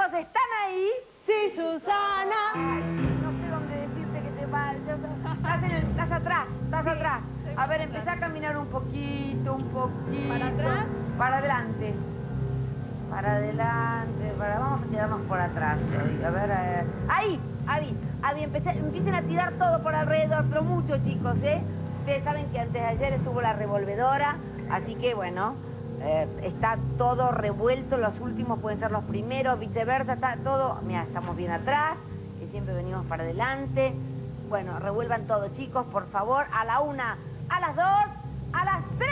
chicos, ¿están ahí? Sí, Susana. Ay, no sé dónde decirte que te vayas. Estás atrás, estás atrás. A ver, empezá a caminar un poquito. ¿Para atrás? Para adelante. Para adelante, vamos a quedarnos por atrás hoy. A ver, ahí, empiecen a tirar todo por alrededor, pero mucho, chicos, ¿eh? Ustedes saben que antes de ayer estuvo la revolvedora, así que, bueno, está todo revuelto, los últimos pueden ser los primeros, viceversa, está todo... Mira, estamos bien atrás, que siempre venimos para adelante. Bueno, revuelvan todo, chicos, por favor, a la 1, a las 2, a las 3.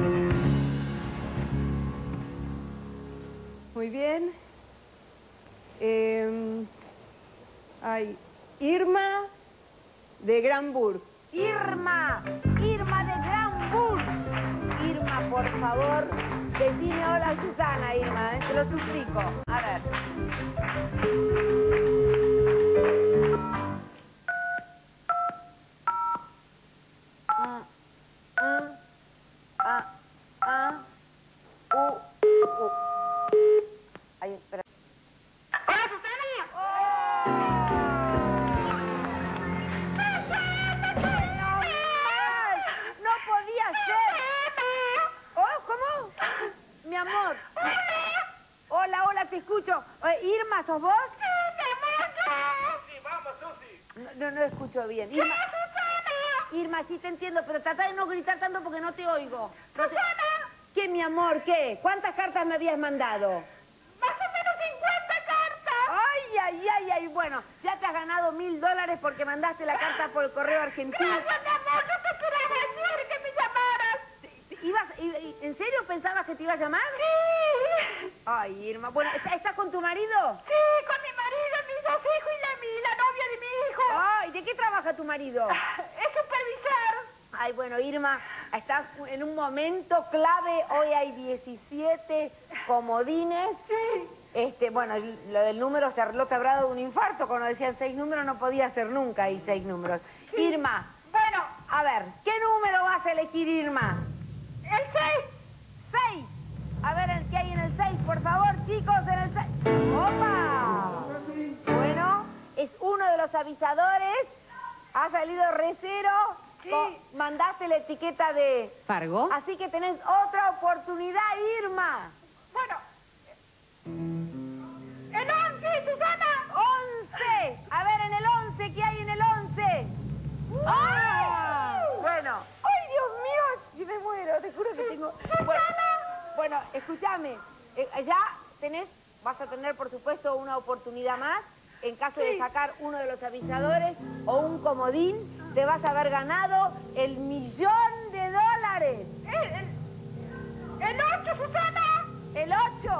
Muy bien. Irma de Granburg. Irma de Granburg. Irma, por favor, decime hola a Susana, Irma, te lo suplico. A ver. Ay, espera. ¡Hola, Susana! No podía ser. Oh, ¿cómo? Mi amor. Hola, hola, te escucho. Irma, ¿sos vos? Sí, vamos, Susi. No escucho bien. Irma, sí te entiendo, pero trata de no gritar tanto porque no te oigo. ¿Qué, mi amor, qué? ¿Cuántas cartas me habías mandado? Más o menos 50 cartas. Ay, bueno, ya te has ganado $1000 porque mandaste la carta por el correo argentino. Gracias, mi amor. No te esperaba ayer que me llamaras. ¿En serio pensabas que te iba a llamar? Sí. Ay, Irma, bueno, ¿estás con tu marido? Sí, con mi marido, mis 2 hijos y la novia de mi hijo. Ay, ¿de qué trabaja tu marido? Es supervisor. Ay, bueno, Irma, estás en un momento clave. Hoy hay 17 comodines. Sí. Bueno, lo del número se arregló, te habrá dado un infarto. Cuando decían 6 números no podía ser nunca ahí 6 números. Sí. Irma, Bueno, a ver, ¿qué número vas a elegir, Irma? el 6. 6. A ver, ¿qué hay en el 6? Por favor, chicos, en el 6. ¡Opa! Bueno, es uno de los avisadores. Ha salido recero. Sí. Mandaste la etiqueta de... ¿Fargo? Así que tenés otra oportunidad, Irma. Bueno, el 11, Susana. 11. A ver, en el 11, ¿qué hay en el 11? ¡Ay! Bueno. ¡Ay, Dios mío! Yo me muero, te juro que tengo... Bueno, escúchame. Ya vas a tener, por supuesto, una oportunidad más. En caso de sacar uno de los avisadores o un comodín, te vas a haber ganado el $1.000.000. El 8, Susana. ¿El 8? Sí.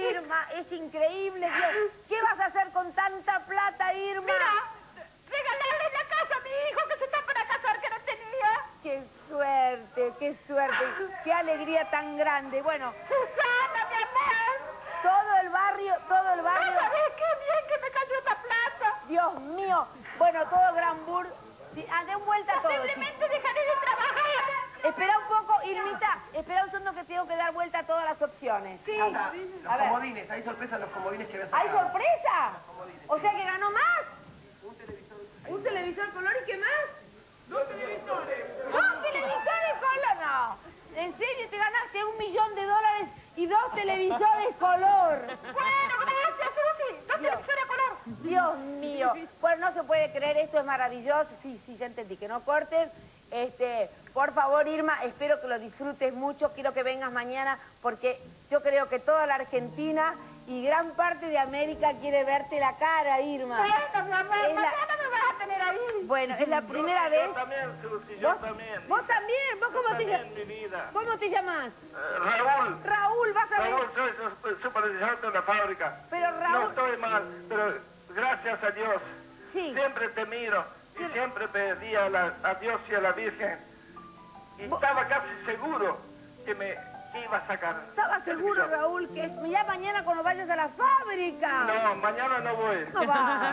Irma, es increíble. Dios, ¿qué vas a hacer con tanta plata, Irma? Mira, regalarle la casa a mi hijo que se está para casar, que no tenía. ¡Qué suerte, qué suerte! ¡Qué alegría tan grande! Bueno, Susana, mi amor. todo el barrio... No sabés qué bien que me cayó esta plata. Dios mío. Bueno, todo Granburg... Sí, den vuelta a todo, chicos. Simplemente dejaré de trabajar. Espera un poco, Irmita. Espera un segundo que tengo que dar vuelta a todas las opciones. Sí. A Los ver. comodines, hay sorpresa en los comodines que ves ¿Hay acá. sorpresa? comodines, O sea que ganó más. Un televisor. ¿Un televisor color y qué más? ¡2 televisores color! No. ¿En serio te ganaste $1 millón y 2 televisores color? Bueno, gracias, Susi. No te televisores a color. Dios mío. Bueno, no se puede creer, esto es maravilloso. Sí, ya entendí, que no corten. Por favor, Irma, espero que lo disfrutes mucho. Quiero que vengas mañana porque yo creo que toda la Argentina y gran parte de América quiere verte la cara, Irma. Bueno, mi amor, Es la- mañana me vas a tener ahí. Bueno, es la primera vez. Yo también, Susi, yo también. ¿Vos también? ¿Vos cómo te También, llamas? mi vida. ¿Cómo te llamas? Raúl. Raúl, vas a ver. Raúl, soy supervisor de la fábrica. Pero No Raúl... estoy mal, pero gracias a Dios. Sí. Siempre te miro y siempre pedí a Dios y a la Virgen. Y estaba casi seguro que me iba a sacar. Estaba seguro, Raúl, que mirá mañana cuando vayas a la fábrica. No, mañana no voy. No va.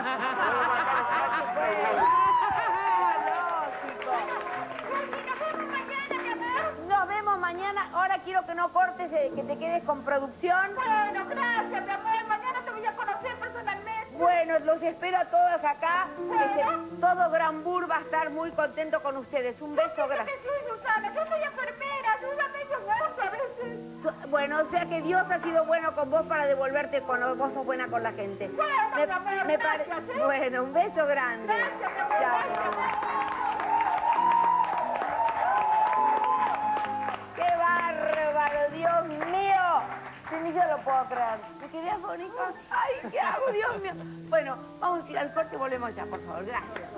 Nos vemos mañana. Ahora quiero que no cortes, que te quedes con producción. Bueno, gracias, mi amor. Mañana te voy a conocer personalmente. Bueno, los espero a todos acá. Todo Granburg va a estar muy contento con ustedes. Un beso grande. Sí, Susana, yo soy enfermera. Ayúdame, yo muerto a veces. Bueno, o sea que Dios ha sido bueno con vos para devolverte cuando vos sos buena con la gente. Bueno, mi amor, gracias, ¿eh? Bueno, un beso grande. Gracias, mi amor, Chao, gracias. mi amor. ¡Qué bárbaro, Dios mío! Sí, ni yo lo puedo creer. ¿Me quedé afónica? ¡Ay, qué hago, Dios mío! Bueno, vamos a ir al corte y volvemos ya, por favor. Gracias.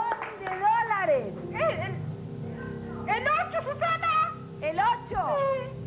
$1 de dólares. ¿El 8, Susana? ¿El 8? Sí.